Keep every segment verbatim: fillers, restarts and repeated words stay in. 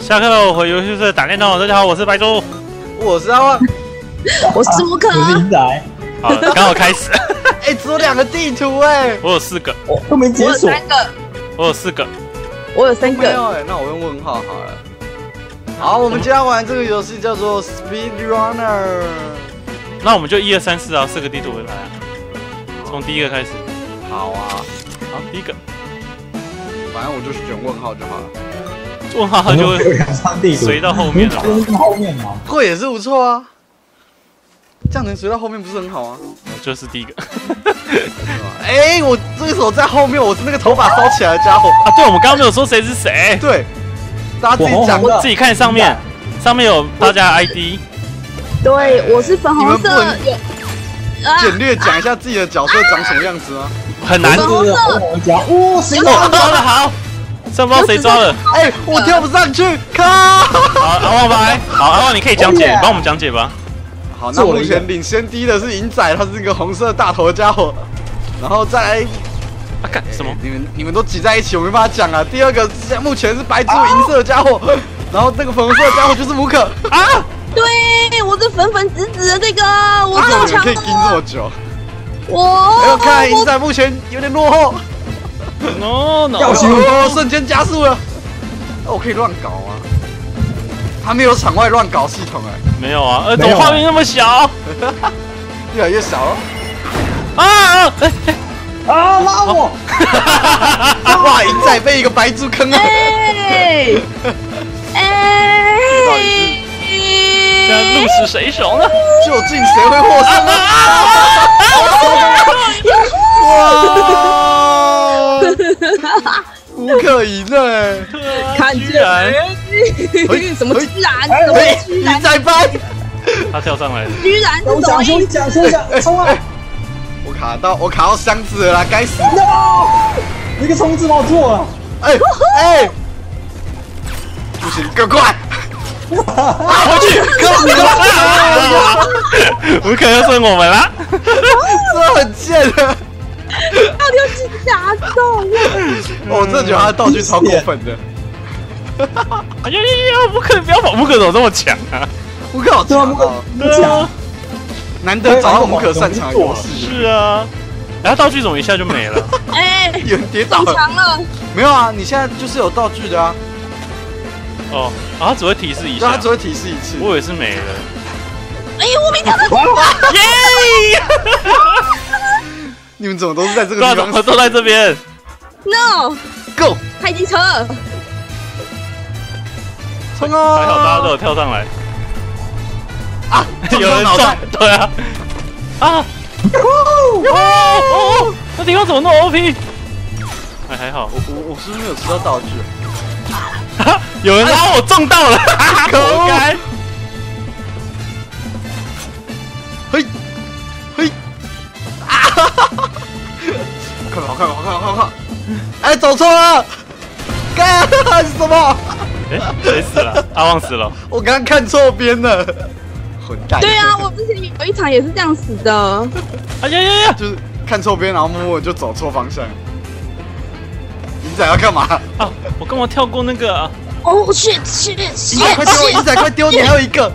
下课了，我回游戏室打电动。大家好，我是白猪， 我是阿旺， 我是吴可， 我是银仔。 好，刚好开始。 哎，只有两个地图哎， 我有四个， 我都没解我有锁。 三个， 我有四个， 我有三个。 没有哎，那我用问号好了。好，我们今天玩这个游戏叫做 Speed Runner。 那我们就一二三四啊，四个地图来啊，从第一个开始。 好啊， 好，第一个， 反正我就选问号就好了。 问号它就会会随到后面了。 随到后面嘛。 会也是不错啊，这样能随到后面不是很好啊？ 就是第一个。 哎，我这手在后面，我是那个头发烧起来的家伙啊！对，我们刚刚没有说谁是谁。 对，大家自己讲， 自己看上面，上面有大家的 I D。 对，我是粉红色。有简略讲一下自己的角色长什么样子吗？ 很难。 粉红色。 哦，谁抓的好？上不知道谁抓了。 哎，我跳不上去，靠！ 好，阿旺白，好，阿旺你可以讲解，帮我们讲解吧。 好，那目前领先第一的是银仔，他是一个红色大头的家伙，然后再来， 啊干什么？ 你们你们都挤在一起，我没办法讲啊。第二个目前是白猪银色的家伙，然后那个粉红色的家伙就是吴可啊。对，我是粉粉紫紫的这个，我最强了。 可以盯这么久。 我， 哎呦，看来银仔目前有点落后。 no no， 哦，瞬间加速了。我可以乱搞啊。他没有场外乱搞系统哎， 没有啊，呃，怎么画面那么小？ 越来越小了。 啊啊！哎哎啊！拉我！ 哇，银仔被一个白猪坑了。 哎哎！ 现在鹿死谁手呢？ 究竟谁会获胜呢？哇！吴可赢了， 看居然， 什么居然？什么居然？ 你在掰， 他跳上来了， 居然休想休想休想冲啊！ 我卡到我卡到箱子了啦，该死！ no， 一个冲刺把我错了， 哎哎，不行，更快！ 回去，吴可又剩我们啦， 这很贱的。 到底有几打中？ 我真的觉得他的道具超过分的。 哎呀呀呀！吴可不要跑，吴可怎么这么强啊？ 吴可好强啊！ 对啊， 难得找到吴可擅长的游戏。 是啊，然后道具怎么一下就没了？ 哎， 有人跌倒了。强了。 没有啊，你现在就是有道具的啊。 哦，啊，只会提示一下。 对，它只会提示一次。 我以为是没了。 哎呦，我没跳到。 耶！ 你们怎么都是在这个地方？ 都在这边。 No。 Go。 开机车。 冲啊！ 还好大家都有跳上来。 啊！ 有人撞。对啊。啊！哦！那地方怎么那么 O P？ 哎，还好。 我我我是不是没有吃到道具？ 有人拉我撞到了，活该！ 嘿，嘿，啊！快跑，快跑，快跑，快跑！哎，走错了！干什么？ 哎，谁死了？阿旺死了。 我刚刚看错边了，混蛋！ 对啊，我之前有一场也是这样死的。 哎呀呀呀！ 就是看错边，然后默默就走错方向。银仔要干嘛？ 啊！我干嘛跳过那个啊？ 哦，shit shit shit！ 快丢！银仔快丢！你还有一个。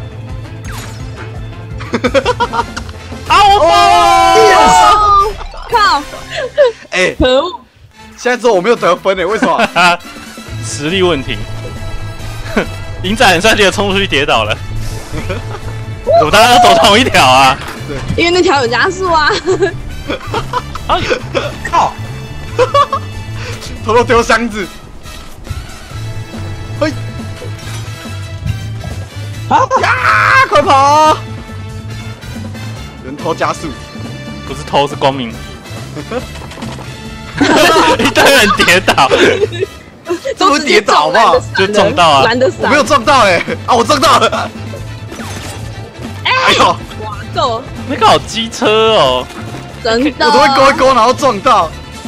啊！我爆！靠！ 哎， 可恶！ 现在之后我没有得分哎，为什么？ 实力问题。银仔很帅气的冲出去跌倒了。怎么大家都走同一条啊？ 对， 因为那条有加速啊。 啊！ 靠！偷偷丢箱子。嘿！啊呀！快跑！人偷加速， 不是偷是光明。一堆人跌倒， 这不是跌倒好不好？ 就撞到啊！ 懒得闪， 我没有撞到哎！啊，我撞到了！哎呦！ 哇够！ 那个好机车哦， 真的。 我都会勾一勾，然后撞到。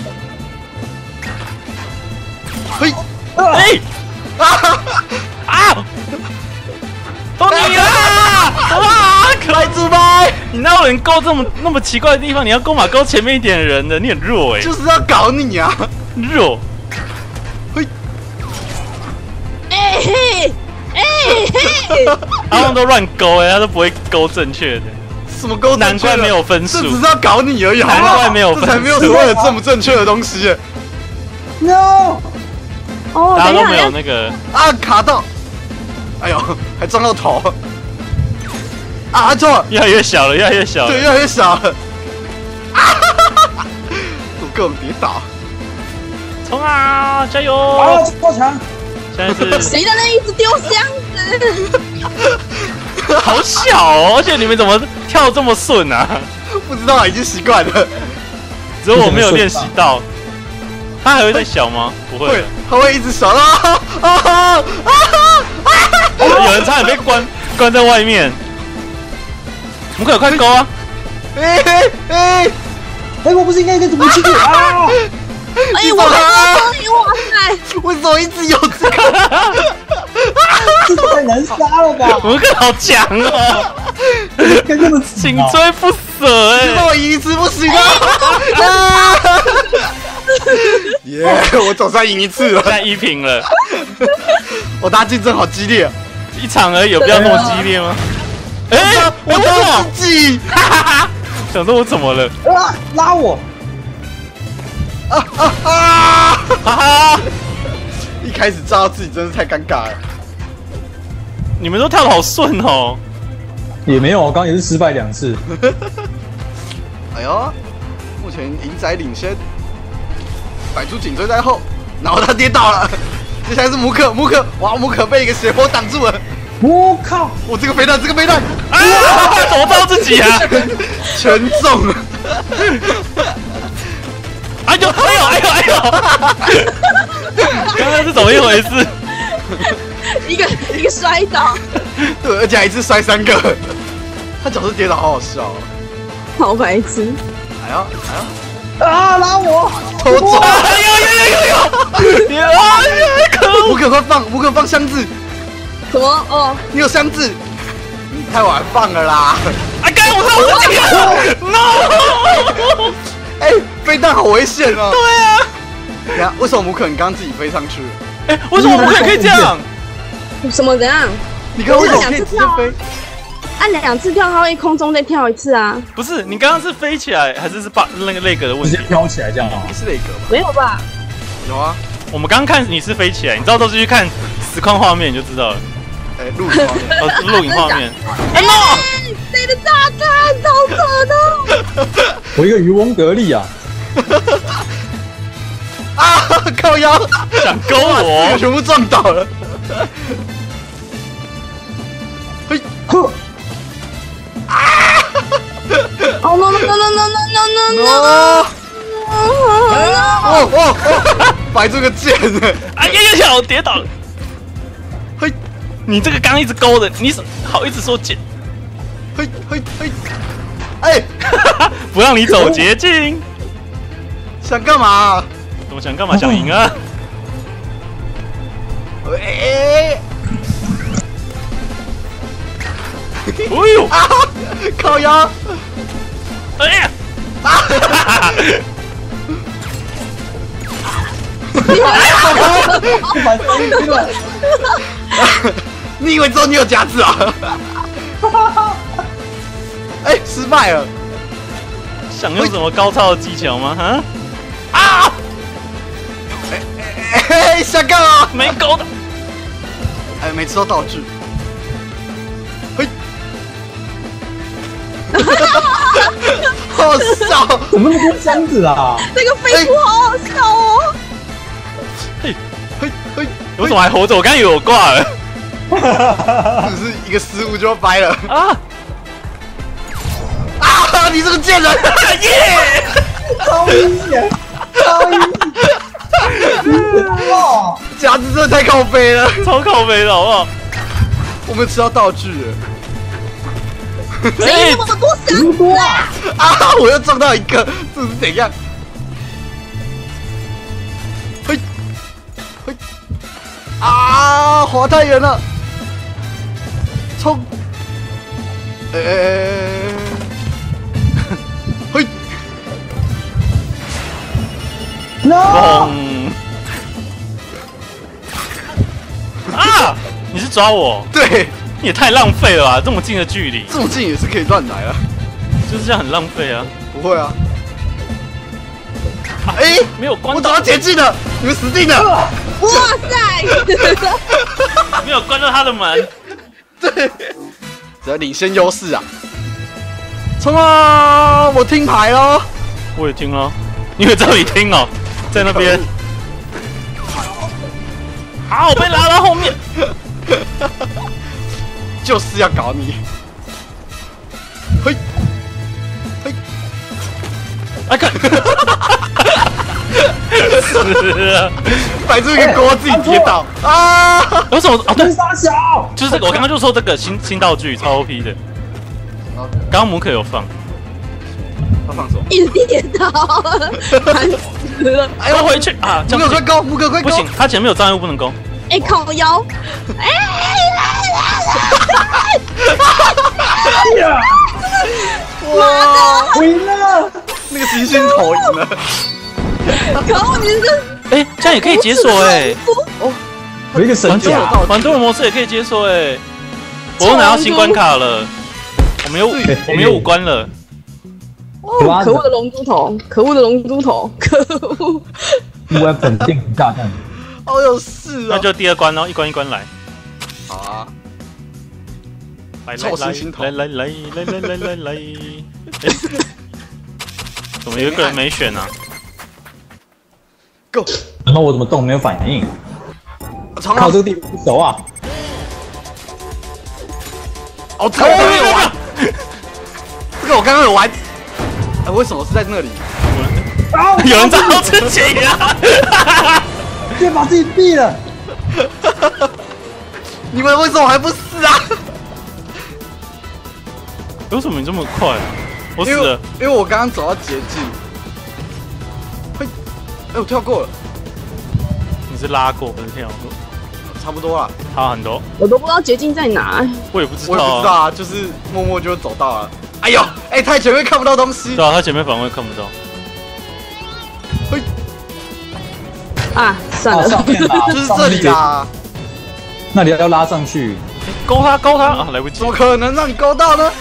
嘿！ 哎！啊啊！都你啦！啊！ 白猪掰！ 你哪有人勾这么那么奇怪的地方？你要勾马勾前面一点的人的，你很弱哎。 就是要搞你啊！ 弱。 嘿！ 哎嘿！ 哎嘿， 他们都乱勾哎，他都不会勾正确的。 什么勾？ 难怪没有分数， 这只是要搞你而已，好不好？ 难怪没有分数， 这才没有所谓的正不正确的东西。 No！ 哦， 大家都没有等一下， 那个啊，卡到！哎呦，还撞到头！啊，错了， 越来越小了，越来越小了。 对，越来越小了。啊！我各种跌倒。 冲啊！加油！ 啊，超强！ 现在是谁在那一直丢箱子？ 好小哦，而且你们怎么跳这么顺啊？ 不知道，已经习惯了。 只有我没有练习到。它还会再小吗？不会会，它会一直小啊啊啊！ 有人差点被关关在外面。我们可快勾啊！ 哎哎哎！ 哎，我不是应该跟武器啊？ 哎，我还没帮你，哇塞！ 为什么一直有这个？ 这太难杀了吧？ 我们可好强哦！ 跟这么紧追不舍哎！ 让我赢一次不行啊！耶！我总算赢一次了， 现在一平了。 我大家竞争好激烈， 一场而已，有必要那么激烈吗？哎， 我为什么？ 自己想说我怎么了？ 啊！拉我！ 啊啊啊！哈哈！一开始炸到自己真是太尴尬了。 你们都跳得好顺哦。 也没有，我刚刚也是失败两次。 哎呦，目前银仔领先，摆出紧追在后，然后他跌倒了。接下来是姆可，姆可，哇，姆可被一个斜坡挡住了。 我靠！ 我这个飞弹，这个飞弹， 啊！怎么照自己啊？ 全中了。 哎呦哎呦哎呦哎呦！刚刚是怎么一回事？ 一个一个摔倒， 对，而且还一次摔三个。他角色跌倒好好笑哦。 好白痴！ 哎呦哎呦， 啊！拉我！ 偷走！ 哎呦呦呦呦呦！你啊！可恶！ 姆可快放，姆可放箱子， 什么？哦， 你有箱子，你太晚放了啦。 啊！刚才我看我自己了 ，no！ 哎，飞弹好危险哦。 对啊！ 等下，为什么姆可你刚刚自己飞上去？ 哎，为什么我可以可以这样？ 什么怎样？ 你刚刚为什么可以直接飞？ 按两次跳，它会空中再跳一次啊？ 不是，你刚刚是飞起来，还是是把那个那个的问题直接？飘起来这样啊？ 不是那个吧？ 没有吧？ 有啊， 我们刚刚看你是飞起来，你知道都是去看实况画面你就知道了。 哎，录影画面。 哦，录影画面。 哎，no！谁的炸弹？好可的！ 我一个渔翁得利啊！ 啊！靠腰， 想勾哇四个我？ 全部撞倒了。嘿， 呵， 哦 no no no no no no no no！ 哦 no！ 哦哦，摆出个剑呢。 哎呀呀呀！我跌倒了。 嘿， 你这个刚一直勾的，你好一直说减， 嘿，嘿，嘿，哎， 不让你走捷径。 想干嘛？ 怎么想干嘛？想赢啊！ 哎， 哎呦！ 啊，靠腰， 哎呀！ 不买飞机了！ 你以为只有你有夹子啊？哎，失败了。 想用什么高超的技巧吗？哈？啊！ 哎，想干嘛？ 没勾的。 哎，没吃到道具。嘿，好笑。 怎么那么多箱子啊？ 这个飞图好好笑哦！ 嘿，嘿， 我怎么还活着？我刚以为我挂了。 只是一个失误就要掰了。 啊！ 啊！你这个贱人！ 耶！ 超危险！超危险！哇！ 夹子真的太靠背了。 超靠背的好不好？ 我们吃到道具了。 谁那么多箱子啊？ 啊！我又撞到一个，这是怎样？嘿，嘿，啊！滑太远了，冲！哎哎哎！嘿， No！ 嘣！啊！你是是抓我？ 对， 你也太浪费了吧！这么近的距离， 这么近也是可以乱来啊。 就是这样很浪费啊。 不会啊。哎、欸， 没有关到， 我走到捷径了，你们死定了！ 哇塞！ 没有关到他的门。 对，只要领先优势啊！冲啊！我听牌喽。 我也听了，你以为这里听哦，在那边。好，我被拉到后面。 就是要搞你。嘿，嘿， 哎看。是啊， 摆出一个锅自己跌倒啊！ 为什么啊？对， 傻小， 就是这个，我刚刚就说这个新新道具超 O P 的。刚刚姆可有放， 他放手， 一直跌倒，烦死了！ 哎呦，回去啊！ 木哥快勾，木哥快勾！ 不行，他前面有障碍物不能勾。 哎，靠腰！哎！ 哇， 赢了！ 那个星星头赢了。 可恶，你是哎，这样也可以解锁哎！ 哦， 有一个神甲， 玩多人模式也可以解锁哎！我又拿到新关卡了，我们有我们有五关了。 哦，可恶的龙珠头，可恶的龙珠头，可恶！ 我本电子炸弹， 好有事啊！ 那就第二关哦，一关一关来。 好啊， 来来来来来来来来来来来！哎，怎么有一个人没选啊 ？Go！ 然后我怎么动没有反应？靠这个地方不熟啊！ 哦，这个我刚刚有玩，这个我刚刚有玩。哎，为什么是在那里？ 有人找到自己啊！ 直接把自己毙了！ 你们为什么还不死啊？ 为什么你这么快？我死了， 因为我刚刚走到捷径。嘿，哎，我跳过了。 你是拉过，不是跳过？ 差不多啦， 差很多。 我都不知道捷径在哪。 我也不知道， 我也不知道啊，就是默默就走到了。哎呦，哎，太前面看不到东西。 对啊，他前面反而看不到。 嘿， 啊，算了， 就是这里啦。 那里要拉上去， 勾他，勾他啊，来不及。 怎么可能让你勾到呢？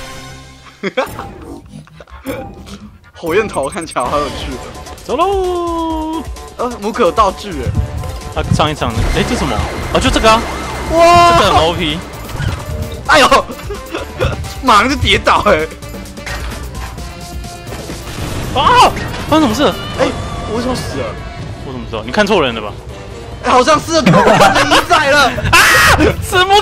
火焰头看起来好有趣。 走喽！ 呃，姆可有道具哎。 他上一场的，哎，这什么？哦，就这个啊！ 哇， 这个很 O P。 哎呦，马上就跌倒哎！ 啊！发生什么事？ 哎，我为什么死了？ 我怎么知道？你看错人了吧？ 哎，好像是我的一仔了啊！死不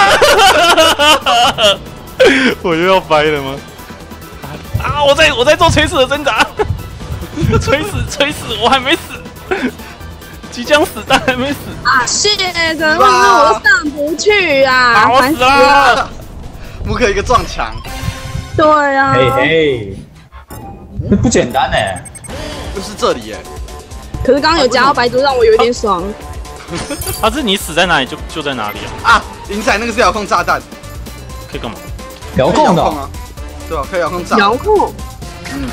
可！我又要掰了吗？啊！我在我在做垂死的挣扎，垂死垂死，我还没死，即将死但还没死啊！谢，怎么会是我上不去啊？ 我死了！ 姆可一个撞墙。 对啊。 嘿嘿，这不简单哎。 就是这里耶。 可是刚刚有夹到白猪，让我有点爽。 他是你死在哪里就就在哪里啊！ 啊，银仔那个是遥控炸弹， 可以干嘛？ 遥控的啊，对吧？可以遥控炸。 遥控。 嗯。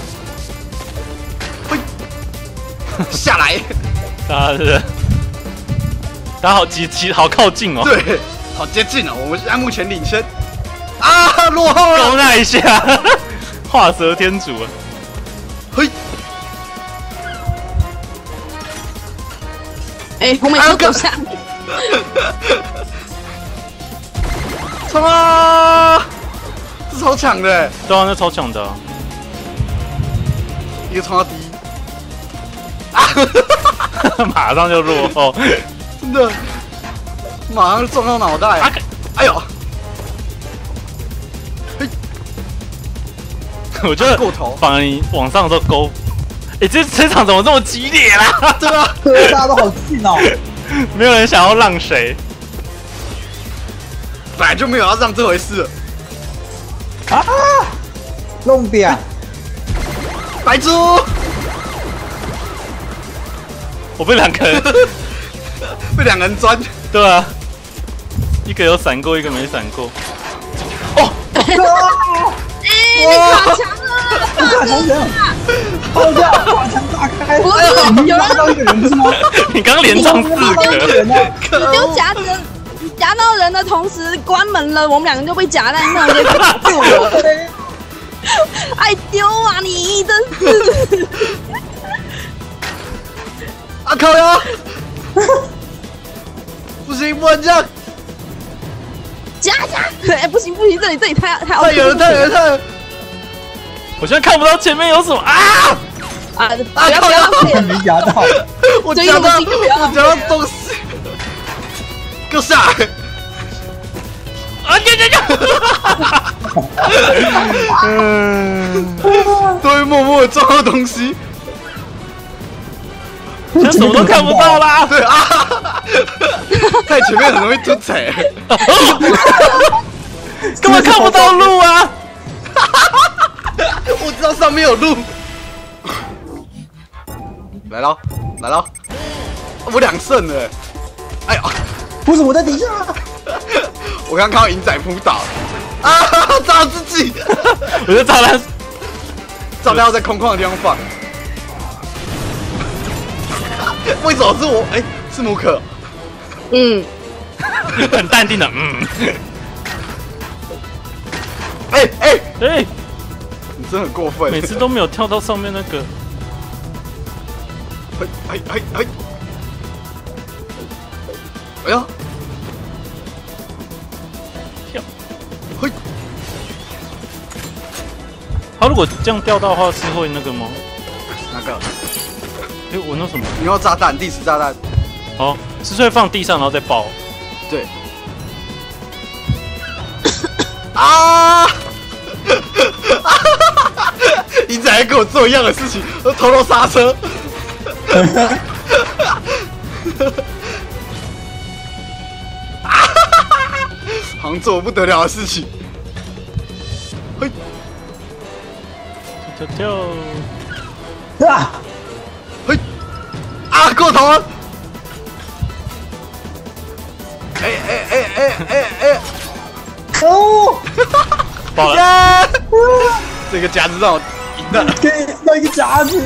嘿，下来。 大家是，大家好急急好靠近哦。 对，好接近哦，我们现在目前领先。啊，落后了。 勾那一下，画蛇添足啊！ 嘿。 哎，我每次都下。 冲啊！这超强的， 对啊，那超强的。 一个冲到第一， 啊！马上就落后， 真的，马上就撞到脑袋。啊、哎呦！嘿， 我觉得过头， 反而你往上都勾。哎、欸，这这场怎么这么激烈啦？ 对啊， 大家都好近哦， 没有人想要让谁， 本来就没有要让这回事了。 啊！弄点， 白猪， 我被两个人被两个人钻， 对啊，一个有闪过，一个没闪过。 哦， 哎、欸，你卡墙了， 卡墙人，爆掉，卡墙炸开， 不是有人到一个人不是吗？ 你刚连撞四个， 你丢夹子， 夹到人的同时关门了，我们两个就被夹在那，就卡住了。爱丢啊你，真是！ 啊靠呀！不行，不能这样！ 夹夹！哎，不行不行，这里这里太太太远了，太远了，太远了！ 我现在看不到前面有什么啊！ 啊！不要不要浪费！ 没夹到， 我夹到，我夹到东西，给我下来！ 啊！呀呀呀！ 嗯，都会默默的撞到东西。 现在什么都看不到啦！ 对啊，太前面很容易突踩， 根本看不到路啊！ 我知道上面有路。来了，来了，我两胜了！哎呀， 为什么我在底下？ 我刚看到银仔扑倒，啊，炸自己！ 我就炸弹， 炸弹要在空旷的地方放。为什么是我？哎、欸，是姆可。 嗯， 很淡定的，嗯。 哎哎哎， 你真的很过分， 每次都没有跳到上面那个。 哎哎哎哎！哎呀！ 跳！ 嘿！ 他如果这样掉到的话，是会那个吗？ 哪个？ 哎，我那什么？ 你要炸弹，第十炸弹。 哦，是会放地上然后再爆。 对。啊！你仔还跟我做一样的事情，我偷偷刹车。好像做不得了的事情。嘿， 跳跳跳！ 啊！ 嘿，啊，过头了！哎哎哎哎哎哎！ 哦！ 爆了！ 耶！这个夹子让我赢了。 可以到一个夹子。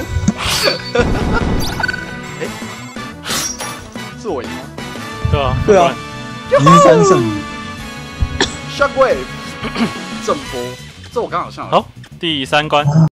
哎，是我赢吗？ 对啊， 对啊，已经三胜。 Shockwave 震波，这我刚好像好，第三关。